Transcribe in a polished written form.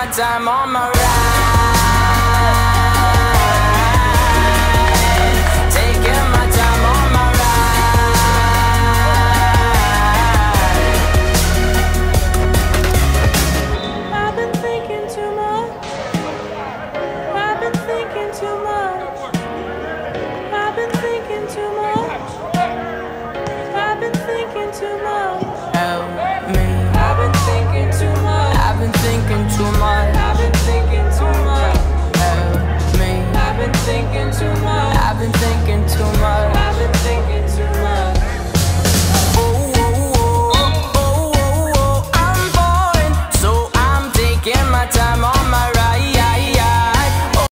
my time on my ride. Taking my time on my ride. I've been thinking too much. I've been thinking too much. I've been thinking too much. I've been thinking too much. Help me. I've been thinking too much. I've been thinking too much. I've been thinking too much. Help me. I've been thinking too much. I've been thinking too much. I've been